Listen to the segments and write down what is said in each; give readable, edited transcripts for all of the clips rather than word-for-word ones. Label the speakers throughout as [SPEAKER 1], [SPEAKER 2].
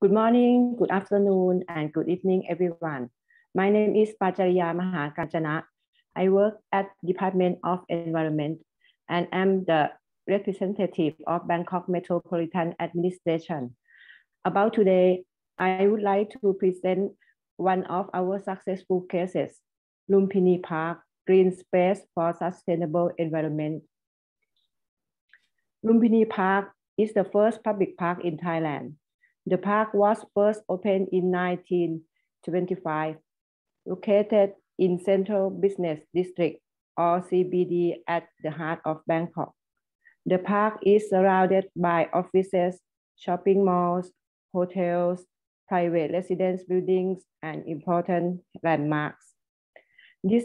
[SPEAKER 1] Good morning, good afternoon, and good evening, everyone. My name is Pachariya Mahakanchana. I work at Department of Environment and am the representative of Bangkok Metropolitan Administration. About today, I would like to present one of our successful cases, Lumpini Park, Green Space for Sustainable Environment. Lumpini Park is the first public park in Thailand. The park was first opened in 1925, located in Central Business District or CBD at the heart of Bangkok. The park is surrounded by offices, shopping malls, hotels, private residence buildings, and important landmarks. This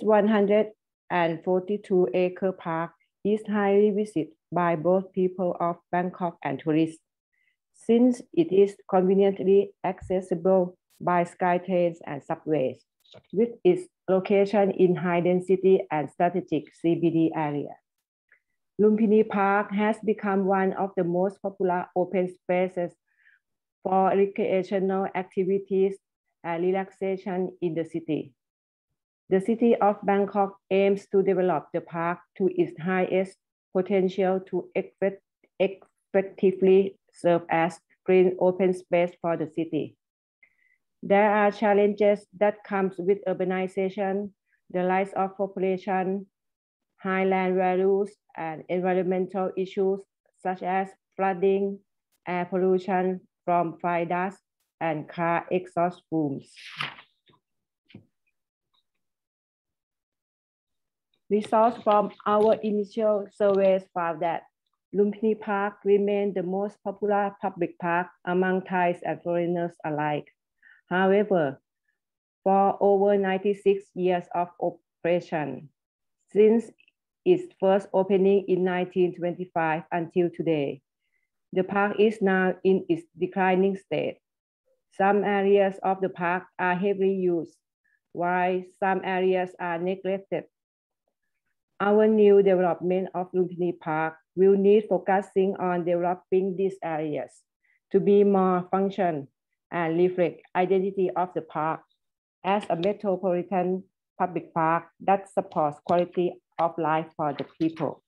[SPEAKER 1] 142-acre park is highly visited by both people of Bangkok and tourists, since it is conveniently accessible by SkyTrains and subways, with its location in high-density and strategic CBD area. Lumpini Park has become one of the most popular open spaces for recreational activities and relaxation in the city. The city of Bangkok aims to develop the park to its highest potential to effectively serve as green open space for the city. There are challenges that come with urbanization, the rise of population, high land values, and environmental issues such as flooding, air pollution from fire dust, and car exhaust fumes. Results from our initial surveys found that Lumpini Park remained the most popular public park among Thais and foreigners alike. However, for over 96 years of operation, since its first opening in 1925 until today, the park is now in its declining state. Some areas of the park are heavily used, while some areas are neglected. Our new development of Lumpini Park will need focusing on developing these areas to be more functional and reflect identity of the park as a metropolitan public park that supports quality of life for the people.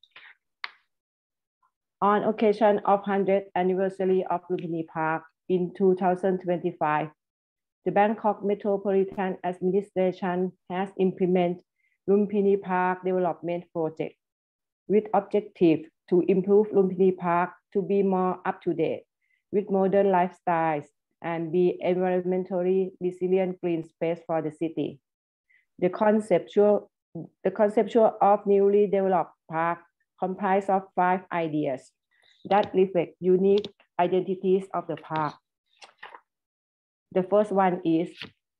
[SPEAKER 1] On occasion of 100th anniversary of Lumpini Park in 2025, the Bangkok Metropolitan Administration has implemented Lumpini Park Development Project with objective to improve Lumpini Park to be more up-to-date with modern lifestyles and be environmentally resilient green space for the city. The conceptual of newly developed park comprised of 5 ideas that reflect unique identities of the park. The first one is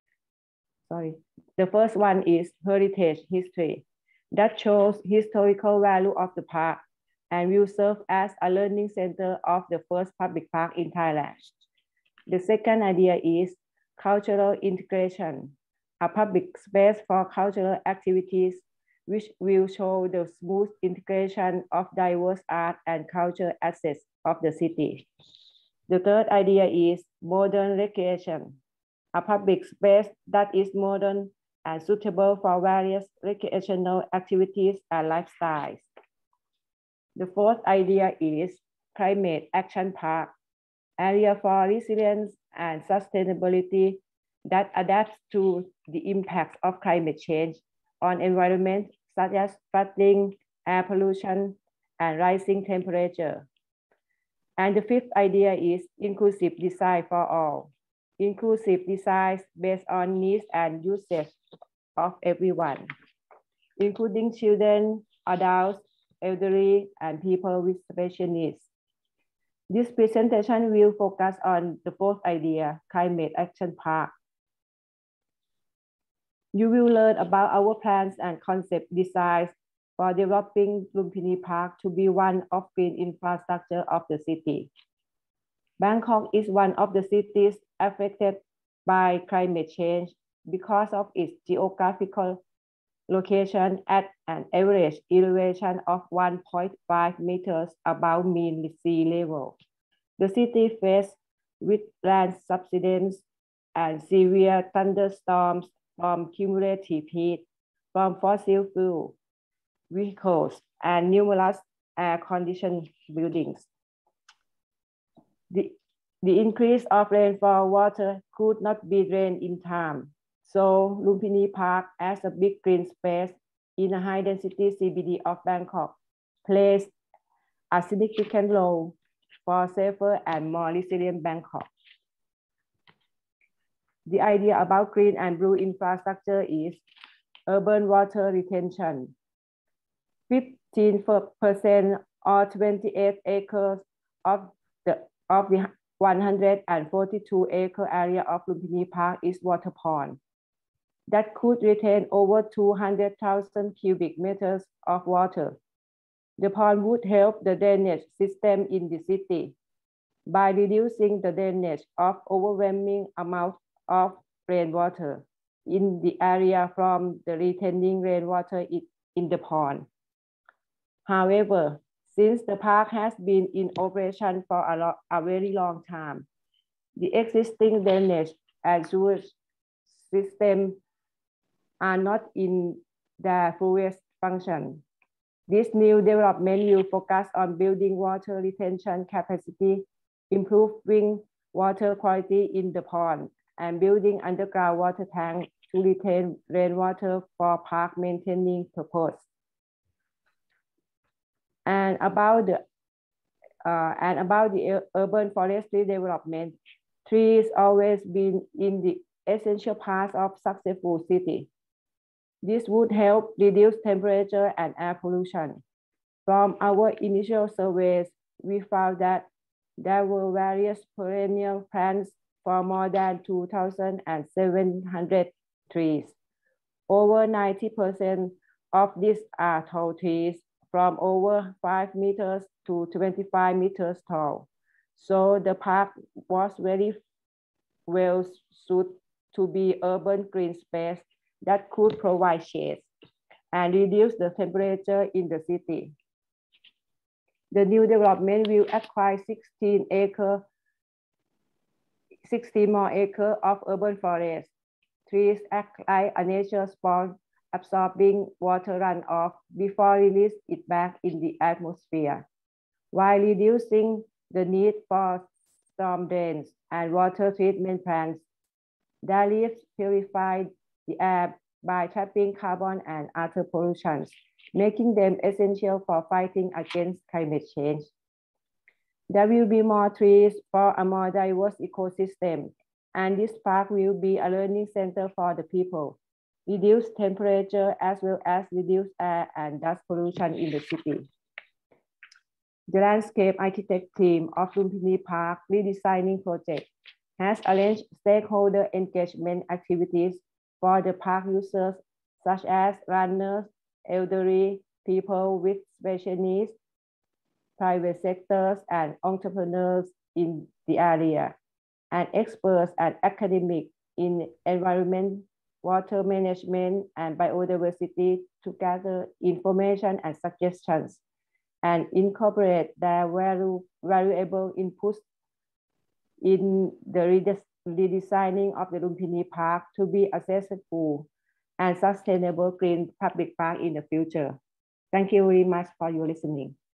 [SPEAKER 1] heritage history that shows historical value of the park and will serve as a learning center of the first public park in Thailand. The second idea is cultural integration, a public space for cultural activities which will show the smooth integration of diverse art and culture assets of the city. The third idea is modern recreation, a public space that is modern and suitable for various recreational activities and lifestyles. The fourth idea is climate action park, area for resilience and sustainability that adapts to the impacts of climate change on environment such as flooding, air pollution, and rising temperature. And the fifth idea is inclusive design for all. Inclusive designs based on needs and uses of everyone, including children, adults, elderly, and people with special needs. This presentation will focus on the fourth idea, climate action park. You will learn about our plans and concept designs for developing Lumpini Park to be one of green infrastructure of the city. Bangkok is one of the cities affected by climate change because of its geographical location at an average elevation of 1.5 meters above mean sea level. The city faces with land subsidence and severe thunderstorms from cumulative heat from fossil fuel vehicles and numerous air-conditioned buildings. The increase of rainfall water could not be drained in time. So Lumpini Park, as a big green space in a high-density CBD of Bangkok, plays a significant role for safer and more resilient Bangkok. The idea about green and blue infrastructure is urban water retention. 15% or 28 acres of the 142-acre area of Lumpini Park is water pond that could retain over 200,000 cubic meters of water. The pond would help the drainage system in the city by reducing the drainage of overwhelming amount of rainwater in the area from the retaining rainwater in the pond. However, since the park has been in operation for a very long time, the existing drainage and sewage system are not in their fullest function. This new development will focus on building water retention capacity, improving water quality in the pond, and building underground water tank to retain rainwater for park maintaining purpose. And about the urban forestry development, trees always been in the essential part of successful city. This would help reduce temperature and air pollution. From our initial surveys, we found that there were various perennial plants for more than 2,700 trees. Over 90% of these are tall trees from over 5 meters to 25 meters tall. So the park was very well suited to be urban green space that could provide shade and reduce the temperature in the city. The new development will acquire 16 more acres of urban forest. Trees act like a natural sponge, absorbing water runoff before release it back in the atmosphere, while reducing the need for storm drains and water treatment plants. Their leaves purify the air by trapping carbon and other pollutions, making them essential for fighting against climate change. There will be more trees for a more diverse ecosystem, and this park will be a learning center for the people, reduce temperature as well as reduce air and dust pollution in the city. The landscape architect team of Lumpini Park redesigning project has arranged stakeholder engagement activities for the park users, such as runners, elderly, people with special needs, private sectors, and entrepreneurs in the area, and experts and academics in environment, water management, and biodiversity to gather information and suggestions and incorporate their valuable inputs in the redesigning of the Lumpini Park to be accessible and sustainable green public park in the future. Thank you very much for your listening.